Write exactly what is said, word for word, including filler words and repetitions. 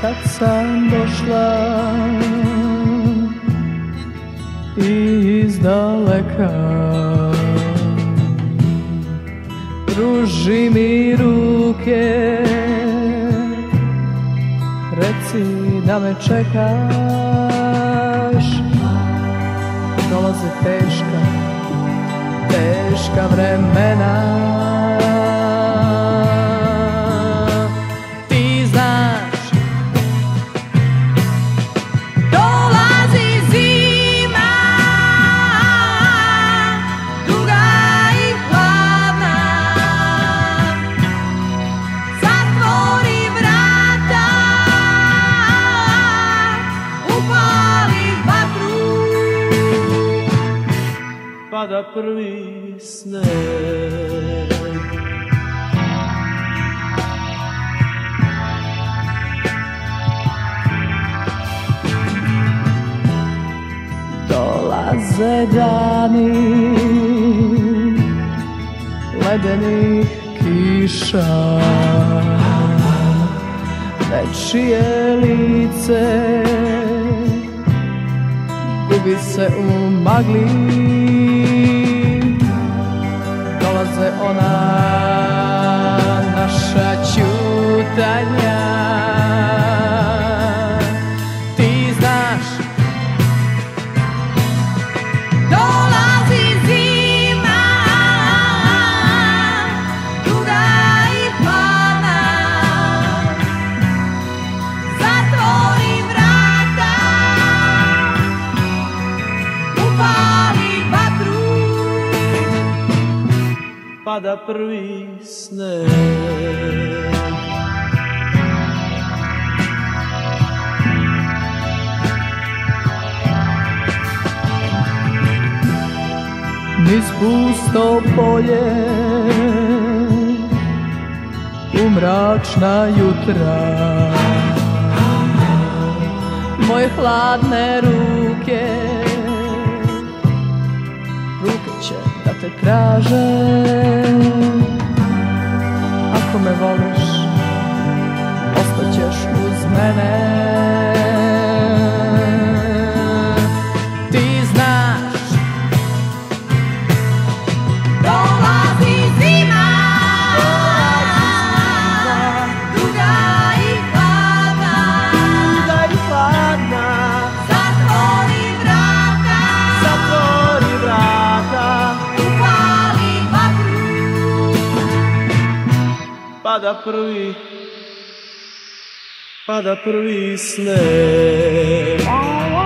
kad sam došla iz daleka, pruži mi ruke, reci da me čekaš. Dolaze teška, teška vremena. Ti znaš, dolazi zima, duga i hladna. Zatvori vrata, upali vatru, pada prvi sneg. Dolaze dani ledenih kiša, nečije lice gubi se u magli. Dolaze ona naša ćutanja. Ti znaš, dolazi zima, duga i hladna. Zatvori vrata, upali vatru, pada prvi sneg. Niz pusto polje u mračna jutra, moje hladne ruke, ruke će da te traže. Ako me voliš, ostaćeš uz mene. Ti znaš, dolazi zima, duga i hladna. Zatvori vrata, zatvori vrata, upali vatru, pada prvi, pada prvi sneg.